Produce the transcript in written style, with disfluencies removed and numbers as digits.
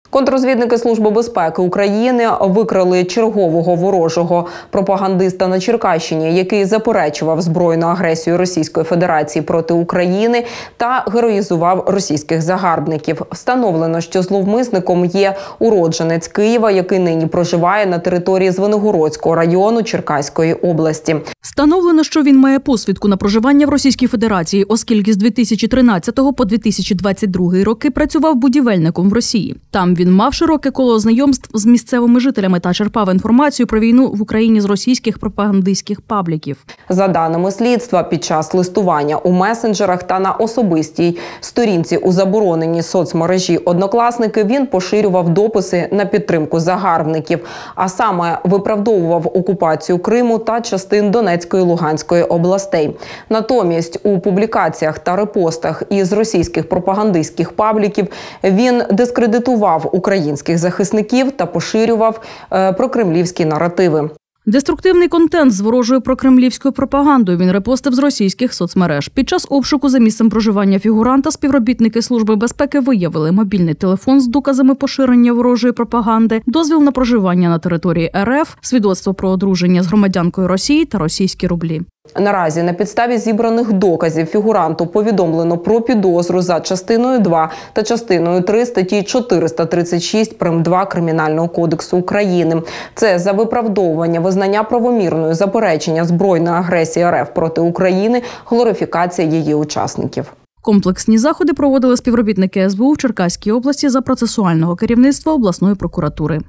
Контррозвідники Служби безпеки України викрили чергового ворожого пропагандиста на Черкащині, який заперечував збройну агресію Російської Федерації проти України та героїзував російських загарбників. Встановлено, що зловмисником є уродженець Києва, який нині проживає на території Звенигородського району Черкаської області. Встановлено, що він має посвідку на проживання в Російській Федерації, оскільки з 2013 по 2022 роки працював будівельником в Росії. Там він мав широке коло знайомств з місцевими жителями та черпав інформацію про війну в Україні з російських пропагандистських пабліків. За даними слідства, під час листування у месенджерах та на особистій сторінці у забороненій соцмережі «Однокласники» він поширював дописи на підтримку загарбників, а саме виправдовував окупацію Криму та частин Донецької і Луганської областей. Натомість у публікаціях та репостах із російських пропагандистських пабліків він дискредитував українських захисників та поширював прокремлівські наративи. Деструктивний контент з ворожою прокремлівською пропагандою він репостив з російських соцмереж. Під час обшуку за місцем проживання фігуранта співробітники Служби безпеки виявили мобільний телефон з доказами поширення ворожої пропаганди, дозвіл на проживання на території РФ, свідоцтво про одруження з громадянкою Росії та російські рублі. Наразі на підставі зібраних доказів фігуранту повідомлено про підозру за частиною 2 та частиною 3 статті 436 прим. 2 Кримінального кодексу України. Це за виправдовування визнання правомірною заперечення збройної агресії РФ проти України, глорифікація її учасників. Комплексні заходи проводили співробітники СБУ в Черкаській області за процесуального керівництва обласної прокуратури.